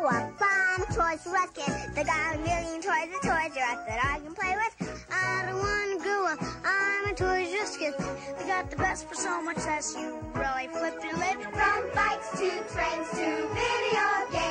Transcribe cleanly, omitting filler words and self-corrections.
grow up. I'm a Toys R Us kid. They got a million toys at Toys R Us that I can play with. I don't want to grow up. I'm a Toys R Us kid. They got the best for so much less. You really flip your lid. From bikes to trains to video games.